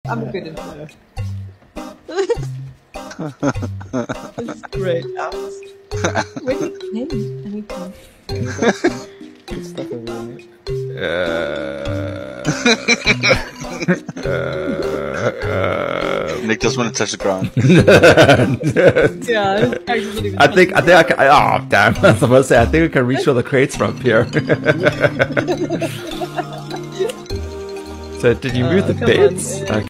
I'm good enough. This is great. Where did you play? Anything? Good stuff over Nick doesn't want to touch the ground. Yeah, I think I can. Oh damn! I was about to say I think we can reach all the crates from here. So did you move the come bits? on,